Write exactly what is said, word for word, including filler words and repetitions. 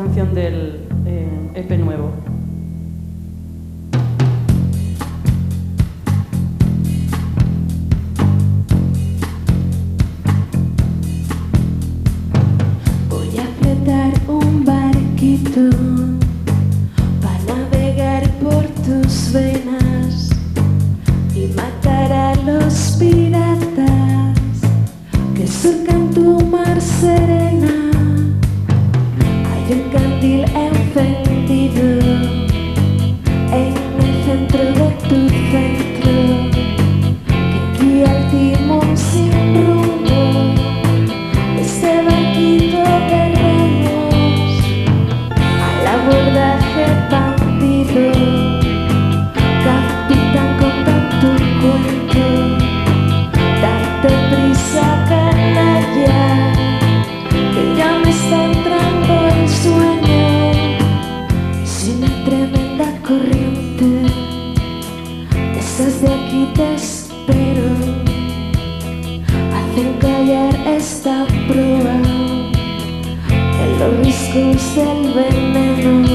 canción del eh, E P nuevo. Voy a apretar un barquito para navegar por tus venas y matar a los piratas que surcan tu mar serena. Hay un candil encendido en el centro de tu centro que guía el timón sin rumbo. Este barquito de remos al abordaje bandido. Capitán, conta tu cuento, date prisa, canalla, que ya me está entrando el sueño. Si una tremenda corriente, esas de aquí te espero, hacen callar esta proa en los riscos del veneno.